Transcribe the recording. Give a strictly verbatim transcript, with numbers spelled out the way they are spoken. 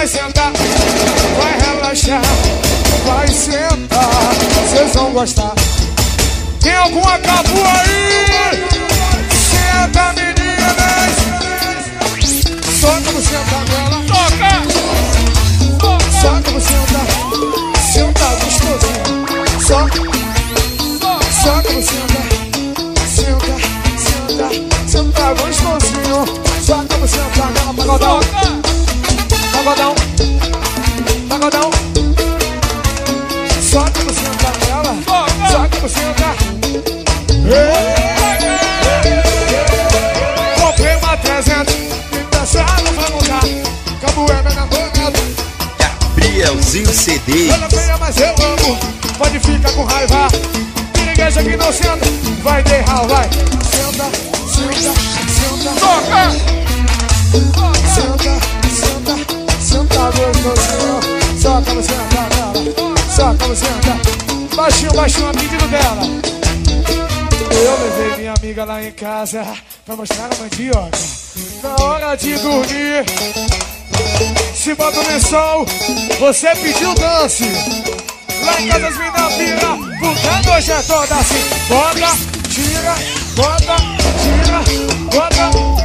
vai sentar, vai relaxar, vai sentar, vocês vão gostar. Tem alguma cabu aí? Senta, meninas. Soca no senta dela. Toca. Soca no senta. Senta gostosinho. Soca. Soca no senta. Senta, senta, senta gostosinho. Soca no senta dela. Pagodão. Pagodão. Pagodão. Soca no senta dela. Soca no senta. Comprei uma trezentos e dançado pra mudar. Capoeira na boca. Gabrielzinho C D. Ela feia, mas eu amo. Pode ficar com raiva. Pirigueja que não senta, vai derrar, vai. Senta, senta, senta. Toca! Senta, senta, senta gostosinho. Soca no senta dela. Soca no senta. Baixinho, baixinho, a pedido dela. Eu levei minha amiga lá em casa pra mostrar a mandioca. Na hora de dormir, se bota no lençol, você pediu dance. Lá em casa as mina pira, porque hoje é toda assim. Bota, tira, bota, tira, bota.